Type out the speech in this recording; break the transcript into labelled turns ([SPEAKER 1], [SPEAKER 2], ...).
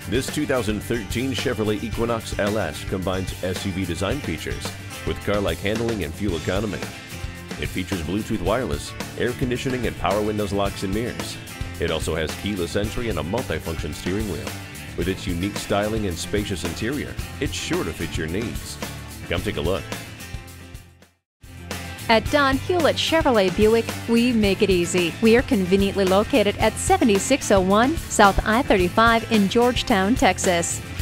[SPEAKER 1] This 2013 Chevrolet Equinox LS combines SUV design features with car-like handling and fuel economy. It features Bluetooth wireless, air conditioning, and power windows, locks, and mirrors. It also has keyless entry and a multi-function steering wheel. With its unique styling and spacious interior, it's sure to fit your needs. Come take a look.
[SPEAKER 2] At Don Hewlett Chevrolet Buick, we make it easy. We are conveniently located at 7601 South I-35 in Georgetown, Texas.